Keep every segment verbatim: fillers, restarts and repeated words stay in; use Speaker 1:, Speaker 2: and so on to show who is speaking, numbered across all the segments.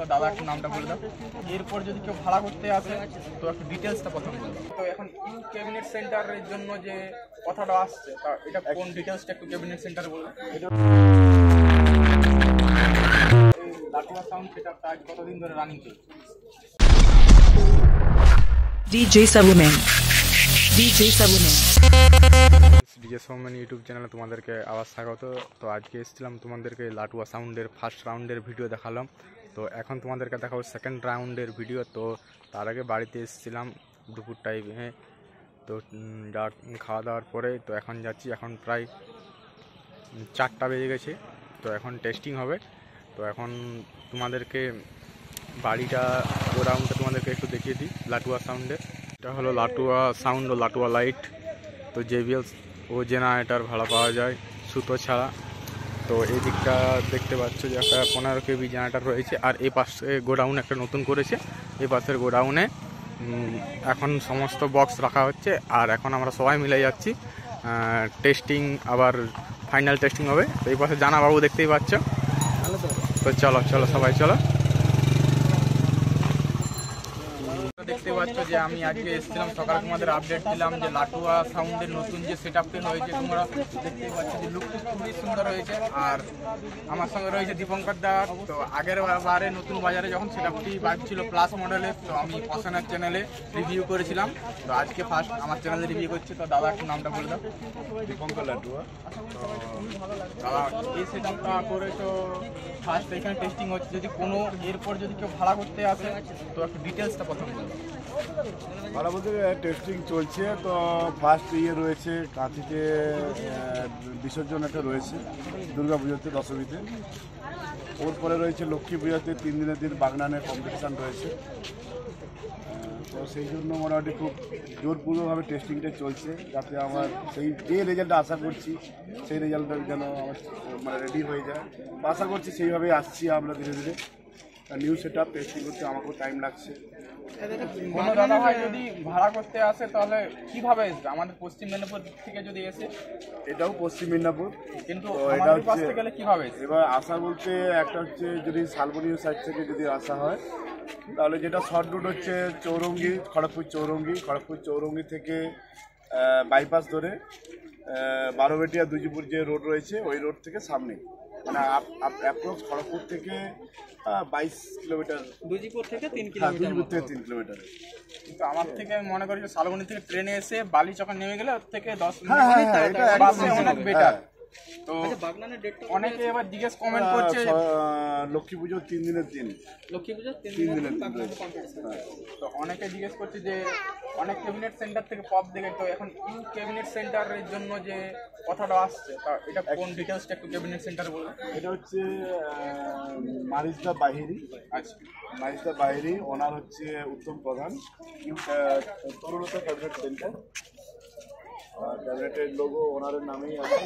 Speaker 1: তো দাদা একটু নামটা বলে দাও। এরপর যদি কেউ ভাড়া করতে আসে তো একটু ডিটেলসটা প্রথম বলে দাও। তো এখন ইউ ক্যাবিনেট সেন্টারের জন্য যে কথাটা আসছে তা এটা কোন ডিটেলসটা একটু ক্যাবিনেট সেন্টারে বলে দাও। লাটুয়া সাউন্ড সেটআপটা আজ কতদিন ধরে রানিং চলছে?
Speaker 2: ডিজে সাবুমেন ডিজে সাবুমেন
Speaker 3: ডিজে সাবুমেন ইউটিউব চ্যানেলে তোমাদেরকে আবার স্বাগত। তো আজকে এসেছিলাম তোমাদেরকে লাটুয়া সাউন্ডের ফার্স্ট রাউন্ডের ভিডিও দেখালাম। তো এখন তোমাদেরকে দেখাবো সেকেন্ড রাউন্ডের ভিডিও। তো তার আগে বাড়িতে এসেছিলাম দুপুর টাইমে। তো যা খাওয়া দাওয়ার পরে তো এখন যাচ্ছি, এখন প্রায় চারটা বেজে গেছে। তো এখন টেস্টিং হবে। তো এখন তোমাদেরকে বাড়িটা গোডাউনটা তোমাদেরকে একটু দেখিয়ে দিই লাটুয়া সাউন্ডে। এটা হলো লাটুয়া সাউন্ড ও লাটুয়া লাইট। তো জেবিএল ও জেনারেটার ভাড়া পাওয়া যায় সুতো ছাড়া। তো এই দিকটা দেখতে পাচ্ছ যে একটা পনেরো কেবি জেনারেটার রয়েছে। আর এই পাশে গোডাউন একটা নতুন করেছে। এই পাশের গোডাউনে এখন সমস্ত বক্স রাখা হচ্ছে। আর এখন আমরা সবাই মিলে যাচ্ছি টেস্টিং, আবার ফাইনাল টেস্টিং হবে। তো এই পাশে জানাবাবু দেখতেই পাচ্ছ। তো চলো চলো সবাই চলো।
Speaker 1: দেখতে পাচ্ছ যে আমি আজকে এসেছিলাম সকালে, তোমাদের আপডেট দিলাম যে লাটুয়া সাউন্ডের নতুন যে সেট আপটা হয়েছে তোমরা দেখতেই পাচ্ছ যে লুকটা খুবই সুন্দর হয়েছে। আর আমার সঙ্গে রয়েছে দীপঙ্কর দা। তো আগের বারে নতুন বাজারে যখন সেট আপটি বাজছিল প্লাস মডেলের, তো আমি পছনের চ্যানেলে রিভিউ করেছিলাম। তো আজকে ফার্স্ট আমার চ্যানেলে রিভিউ করছি। তো দাদা একটু নামটা বলে দাও।
Speaker 3: দীপঙ্কর লাটুয়া।
Speaker 1: তো দাদা এই সেট আপটা করে তো ফার্স্ট এখানে টেস্টিং হচ্ছে। যদি কোনো এরপর যদি কেউ ভাড়া করতে আসে তো একটু ডিটেলসটা প্রথম বলবো।
Speaker 4: ভালো বলতে টেস্টিং চলছে। তো ফার্স্ট ইয়ে রয়েছে কাঁথিতে বিসর্জন একটা রয়েছে দুর্গা পুজোতে দশমীতে। ওর পরে রয়েছে লক্ষ্মী পুজোতে তিন দিনের দিন বাগনানের কম্পিটিশান রয়েছে। তো সেই জন্য মোটামুটি খুব জোরপূর্বকভাবে টেস্টিংটা চলছে, যাতে আমার সেই যে রেজাল্টটা আশা করছি সেই রেজাল্টটা যেন আমার মানে রেডি হয়ে যায়। আশা করছি সেইভাবেই আসছি আমরা ধীরে ধীরে। নিউ সেট আপ টেস্টিং করতে আমাকেও টাইম লাগছে।
Speaker 1: কোনো দাদা ভাই যদি ভাড়া করতে আসে তাহলে কিভাবে আসবে? আমাদের পশ্চিম মেদিনীপুর থেকে যদি এসে,
Speaker 4: এটাও পশ্চিম মেদিনীপুর,
Speaker 1: কিন্তু
Speaker 4: এটা হচ্ছে
Speaker 1: গেলে কিভাবে আসবে?
Speaker 4: এবার আসা বলতে একটা হচ্ছে যদি শালবনীয় সাইড থেকে যদি আসা হয় তাহলে যেটা শর্ট রুট হচ্ছে চৌরঙ্গি, খড়গপুর চৌরঙ্গি, খড়গপুর চৌরঙ্গি থেকে বাইপাস ধরে বারোবেটিয়া দুজিপুর যে রোড রয়েছে ওই রোড থেকে সামনে, মানে অ্যাপ্রক্স খড়গপুর থেকে বাইশ কিলোমিটার,
Speaker 1: দুজিপুর থেকে তিন কিলোমিটার
Speaker 4: দুজিপুর থেকে তিন কিলোমিটার।
Speaker 1: কিন্তু আমার থেকে মনে করি শালবনী থেকে ট্রেনে এসে বালি যখন নেমে গেলে ওর থেকে দশ
Speaker 4: হ্যাঁ হ্যাঁ হ্যাঁ এটা
Speaker 1: অনেক বেটার। তো অনেকে এবার জিজ্ঞেস কমেন্ট করছে
Speaker 4: লক্ষ্মী পুজো তিন দিনের দিন,
Speaker 1: লক্ষ্মী পুজো
Speaker 4: তিন দিনের দিন।
Speaker 1: তো অনেকে জিজ্ঞেস করছে যে অনেক ক্যাবিনেট সেন্টার থেকে পপ দেখে, তো এখন ইউ ক্যাবিনেট সেন্টারের জন্য যে কথাটা আসছে তা এটা কোন ডিটেলসটা একটু ক্যাবিনেট সেন্টার বলবেন?
Speaker 4: এটা হচ্ছে মারিজদা বাহিরি।
Speaker 1: আচ্ছা,
Speaker 4: মারিজদা বাহিরি, ওনার হচ্ছে উত্তম প্রধান, তরুণতা ক্যাবিনেট সেন্টার। ক্যাবিনেটের লোগো ওনার নামেই আছে।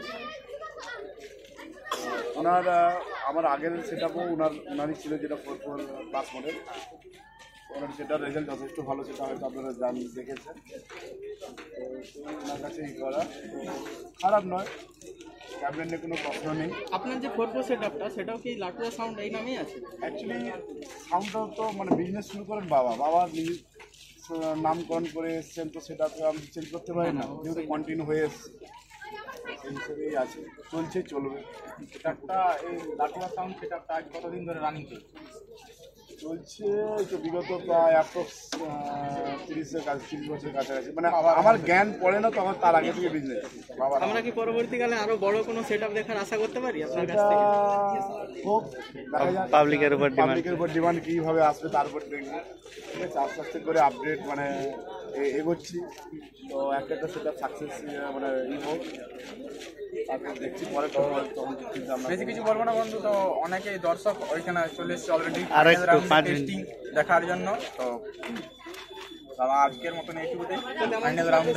Speaker 4: ওনার আমার আগের সেট আপও ওনার ওনারই ছিল, যেটা ফোর ফোর প্লাস মডেল। ওনার সেটার রেজাল্ট যথেষ্ট ভালো, সেটা হয়তো আপনারা জান দেখেছেন। তো ওনার কাছে ই করা খারাপ নয়, ক্যাবিনেট নিয়ে কোনো প্রশ্ন নেই।
Speaker 1: আপনার যে ফোর ফোর সেট আপটা সেটাও কি লাটুয়া সাউন্ড এই নামেই আছে?
Speaker 4: অ্যাকচুয়ালি সাউন্ডটাও তো মানে বিজনেস শুরু করেন বাবা, বাবা নিজের নামকরণ করে এসছেন, তো সেটা তো আমি চেঞ্জ করতে পারি না, যেহেতু কন্টিনিউ হয়ে এসছে সেই হিসেবেই আছে, চলছে চলবে।
Speaker 1: সেটআপটা এই লাটুয়া সাউন্ড সেটআপটা আজ কতদিন ধরে রানিং চলছে?
Speaker 4: চলছে তো বিগত প্রায় অ্যাপ্রক্স তিরিশের কাছে, তিরিশ বছরের কাছাকাছি। মানে আমার জ্ঞান পড়ে না তো, আমার তার আগে থেকে বিজনেস।
Speaker 1: আমরা কি পরবর্তীকালে আরো বড় কোনো সেটআপ দেখার আশা করতে পারি আপনার কাছ থেকে?
Speaker 4: খুব দেখা যাক, পাবলিকের উপর পাবলিকের উপর ডিমান্ড কীভাবে আসবে তার উপর দেখবো। ঠিক আছে, আস্তে আস্তে করে আপডেট মানে এগোচ্ছি। তো একটা একটা সেটআপ সাকসেস মানে ই হোক, তারপর দেখছি পরে তখন
Speaker 1: বেশি কিছু বলবো না বন্ধু। তো অনেকেই দর্শক ওইখানে চলে এসছে অলরেডি টেস্টিং দেখার জন্য। তো দাদা আজকের মতন এইটুকুতে ফাইনাল রাউন্ডে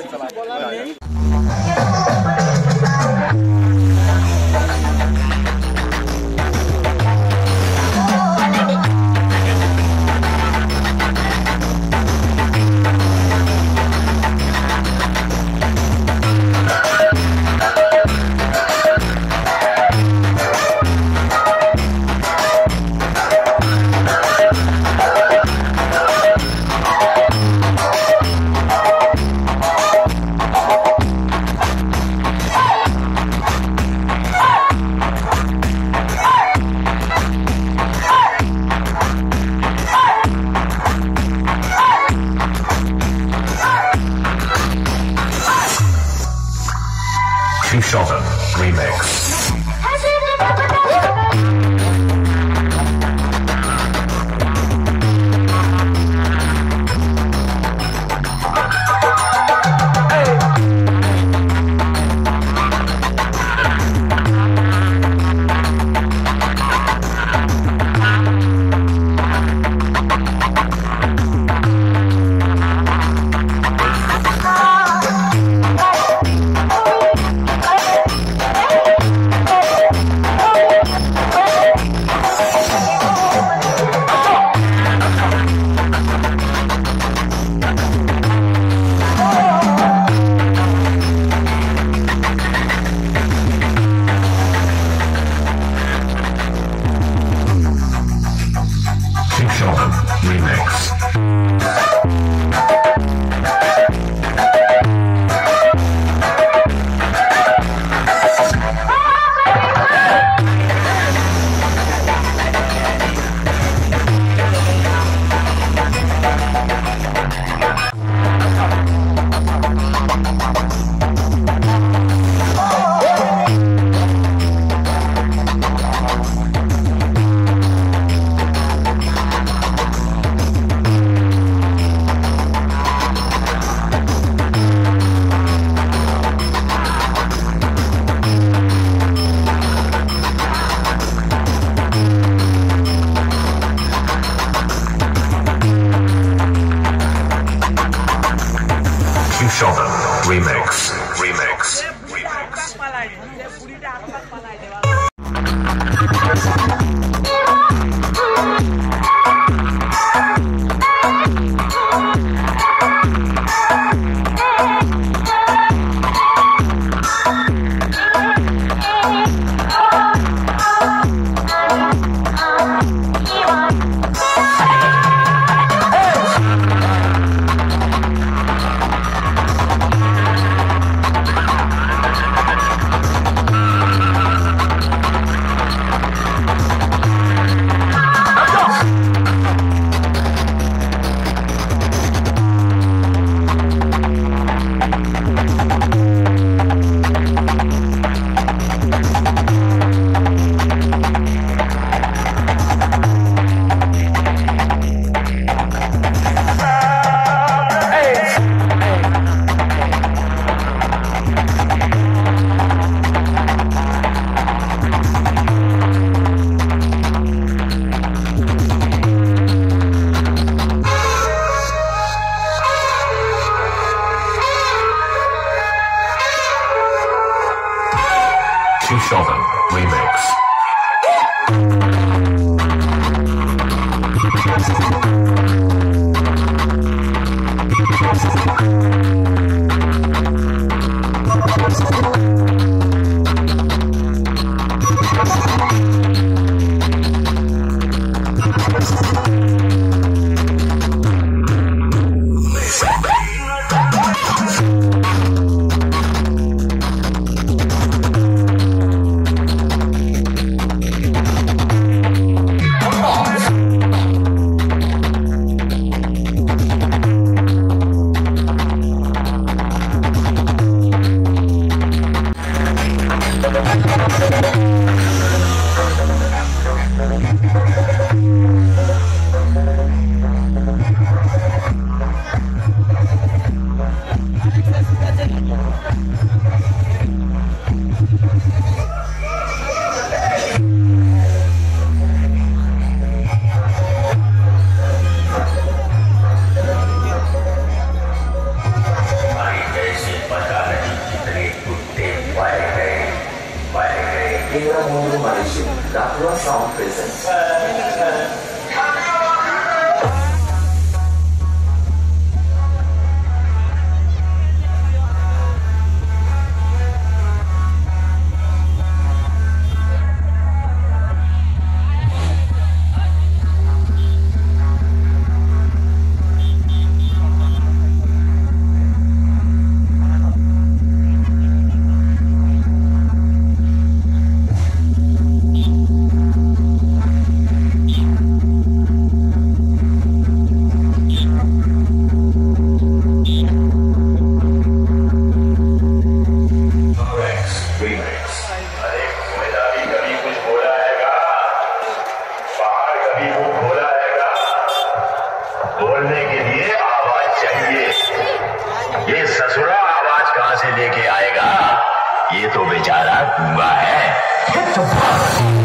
Speaker 1: চলা।
Speaker 5: remix, remix, remix. Seven remix. Latua Sound presents. बोलने के लिए आवाज चाहिए। ये ससुरा आवाज कहां से लेके आएगा? ये तो बेचारा गूंगा है।